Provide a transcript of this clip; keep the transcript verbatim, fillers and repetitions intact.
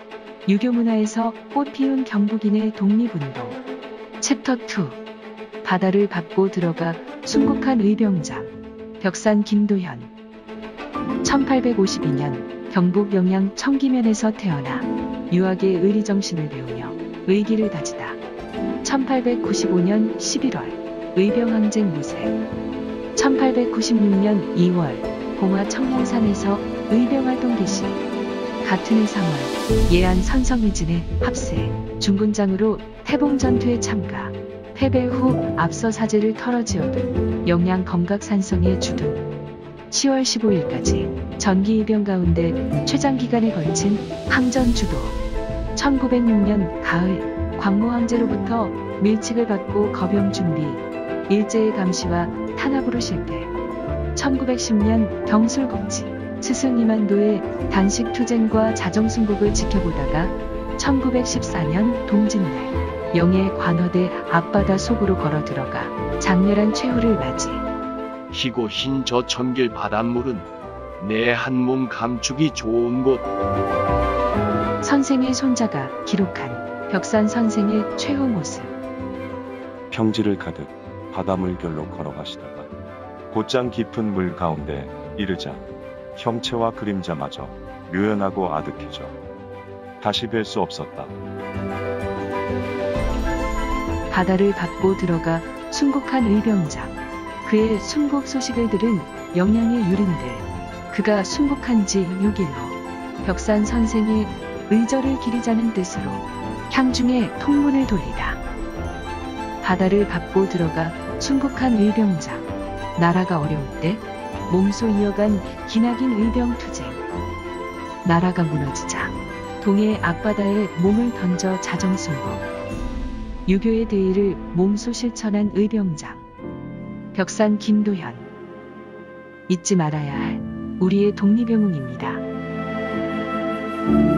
유교 문화에서 꽃 피운 경북인의 독립운동. 챕터 이. 바다를 밟고 들어가 순국한 의병장. 벽산 김도현. 천팔백오십이 년 경북 영양 청기면에서 태어나 유학의 의리정신을 배우며 의기를 다지다 천팔백구십오 년 십일월 의병항쟁 무쇠. 천팔백구십육 년 이월 봉화 청룡산에서 의병활동 개시. 같은 해 삼월 예안 선성의진에 합세 중군장으로 태봉전투에 참가. 패배 후 앞서 사제를 털어지어둔 영양 검각산성에 주둔. 시월 십오일까지 전기이병 가운데 최장기간에 걸친 항전 주도. 천구백육 년 가을 광무황제로부터 밀칙을 받고 거병 준비, 일제의 감시와 탄압으로 실패. 천구백십 년 경술국지 스승 이만도의 단식 투쟁과 자정순국을 지켜보다가 천구백십사 년 동짓날 영해 관어대 앞바다 속으로 걸어 들어가 장렬한 최후를 맞이. 희고 흰 저 천길 바닷물은 내 한 몸 감추기 좋은 곳. 선생의 손자가 기록한 벽산 선생의 최후 모습. 평지를 가득 바닷물결로 걸어가시다가 곧장 깊은 물 가운데 이르자 형체와 그림자마저 묘연하고 아득해져 다시 뵐 수 없었다. 바다를 밟고 들어가 순국한 의병장. 그의 순국 소식을 들은 영양의 유림들. 그가 순국한 지 육 일 후 벽산 선생의 의절을 기리자는 뜻으로 향중에 통문을 돌리다. 바다를 밟고 들어가 순국한 의병장. 나라가 어려울 때 몸소 이어간 기나긴 의병 투쟁. 나라가 무너지자 동해 앞바다에 몸을 던져 자정순국. 유교의 대의를 몸소 실천한 의병장. 벽산 김도현. 잊지 말아야 할 우리의 독립영웅입니다.